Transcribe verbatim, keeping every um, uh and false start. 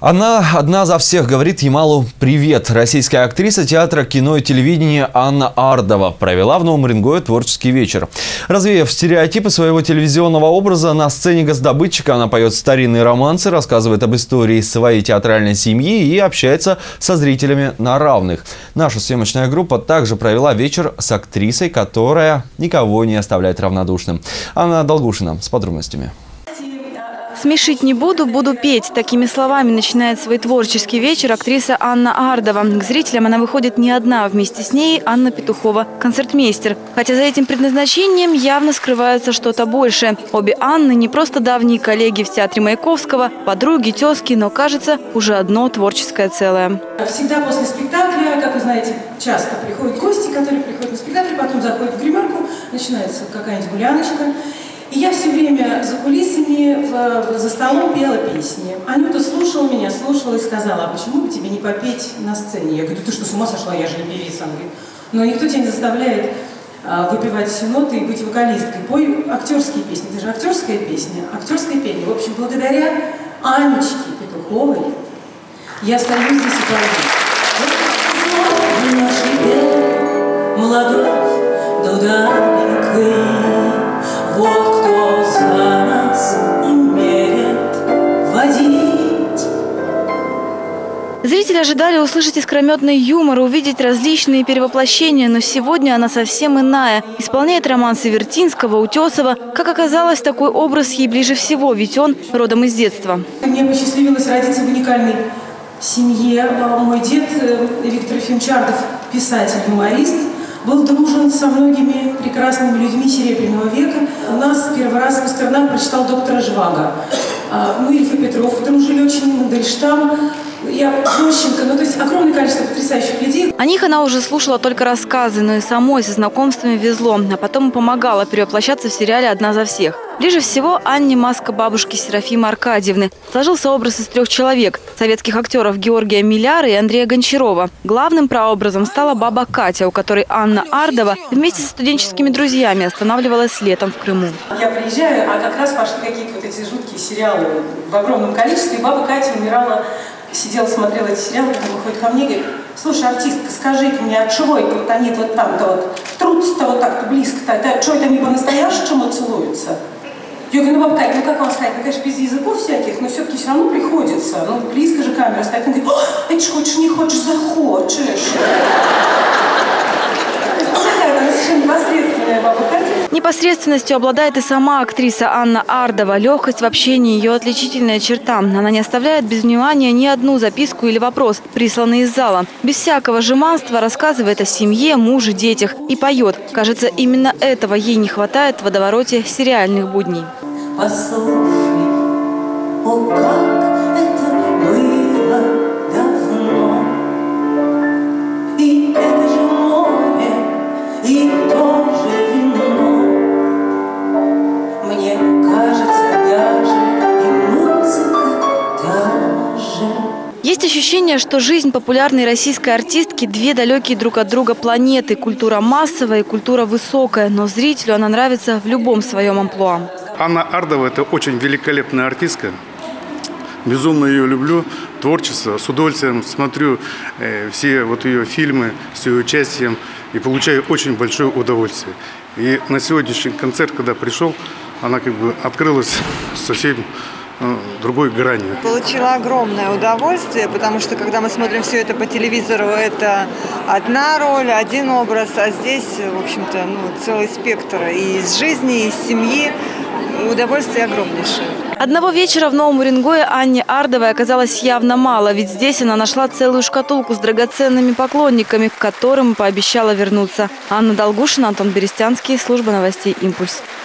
Она одна за всех, говорит Ямалу привет. Российская актриса театра, кино и телевидения Анна Ардова провела в Новом Уренгое творческий вечер. Развеяв стереотипы своего телевизионного образа, на сцене госдобытчика она поет старинные романсы, рассказывает об истории своей театральной семьи и общается со зрителями на равных. Наша съемочная группа также провела вечер с актрисой, которая никого не оставляет равнодушным. Анна Долгушина с подробностями. «Смешить не буду, буду петь». Такими словами начинает свой творческий вечер актриса Анна Ардова. К зрителям она выходит не одна, вместе с ней Анна Петухова, концертмейстер. Хотя за этим предназначением явно скрывается что-то большее. Обе Анны не просто давние коллеги в театре Маяковского, подруги, тезки, но, кажется, уже одно творческое целое. Всегда после спектакля, как вы знаете, часто приходят гости, которые приходят на спектакль, потом заходят в гримерку, начинается какая-нибудь гуляночка. И я все время за кулисами, в, за столом пела песни. Анюта слушала меня, слушала и сказала: а почему бы тебе не попеть на сцене? Я говорю: ты что, с ума сошла, я же не певица. Она говорит: но никто тебя не заставляет а, выпивать все ноты и быть вокалисткой. Пой актерские песни, это же актерская песня, актерское пение. В общем, благодаря Анечке Петуховой я стою здесь и пою. Молодой, да удаленький, вот кто за нас умеет водить. Зрители ожидали услышать искрометный юмор, увидеть различные перевоплощения, но сегодня она совсем иная. Исполняет романсы Вертинского, Утесова. Как оказалось, такой образ ей ближе всего, ведь он родом из детства. Мне посчастливилось родиться в уникальной семье. Мой дед Виктор Финчардов, писатель, юморист, был дружен со многими прекрасными людьми Серебряного века. У нас первый раз Пастернак прочитал доктора Жвага. Ну, Ильф и Петров дружили очень, Мандельштам, я, Зощенко, ну, то есть огромное количество потрясающих людей. О них она уже слушала только рассказы, но и самой со знакомствами везло, а потом помогала перевоплощаться в сериале «Одна за всех». Ближе всего Анне маска бабушки Серафимы Аркадьевны. Сложился образ из трех человек – советских актеров Георгия Миляра и Андрея Гончарова. Главным прообразом стала баба Катя, у которой Анна Ардова вместе со студенческими друзьями останавливалась летом в Крыму. Я приезжаю, а как раз пошли какие-то вот эти жуткие сериалы в огромном количестве, и баба Катя умирала, сидела, смотрела эти сериалы, потом выходит ко мне и говорит: слушай, артистка, скажи-ка мне, от чего это вот они вот там-то вот трутся-то вот так-то близко-то, что это они по-настоящему целуются? Я говорю: ну, бабка Катя, ну как вам сказать, ну, конечно, без языков всяких, но все-таки все равно приходится, ну, близко же камера стоит. Он говорит: о, это ж хочешь, не хочешь, захочешь. Непосредственная баба Катя. Непосредственностью обладает и сама актриса Анна Ардова. Легкость в общении – ее отличительная черта. Она не оставляет без внимания ни одну записку или вопрос, присланный из зала. Без всякого жеманства рассказывает о семье, муже, детях и поет. Кажется, именно этого ей не хватает в водовороте сериальных будней. Послушай, о, как это было давно, и это же море, и тоже вино. Мне кажется, даже и музыка даже. Есть ощущение, что жизнь популярной российской артистки – две далекие друг от друга планеты. Культура массовая и культура высокая, но зрителю она нравится в любом своем амплуа. Анна Ардова – это очень великолепная артистка. Безумно ее люблю, творчество, с удовольствием смотрю э, все вот ее фильмы с ее участием и получаю очень большое удовольствие. И на сегодняшний концерт, когда пришел, она как бы открылась совсем э, другой гранью. Получила огромное удовольствие, потому что когда мы смотрим все это по телевизору, это одна роль, один образ, а здесь, в общем-то, ну, целый спектр и из жизни, и из семьи. Удовольствие огромнейшее. Одного вечера в Новом Уренгое Анне Ардовой оказалось явно мало, ведь здесь она нашла целую шкатулку с драгоценными поклонниками, к которым пообещала вернуться. Анна Долгушина, Антон Берестянский, служба новостей «Импульс».